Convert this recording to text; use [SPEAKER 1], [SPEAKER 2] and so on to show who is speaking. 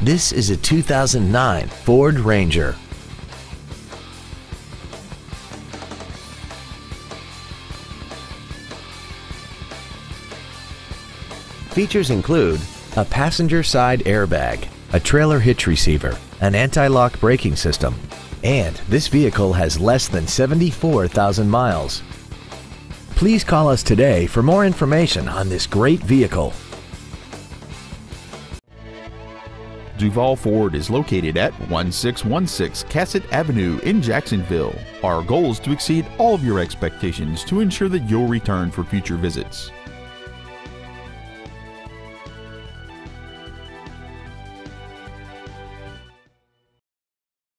[SPEAKER 1] This is a 2009 Ford Ranger. Features include a passenger side airbag, a trailer hitch receiver, an anti-lock braking system, and this vehicle has less than 74,000 miles. Please call us today for more information on this great vehicle.
[SPEAKER 2] Duval Ford is located at 1616 Cassett Avenue in Jacksonville. Our goal is to exceed all of your expectations to ensure that you'll return for future visits.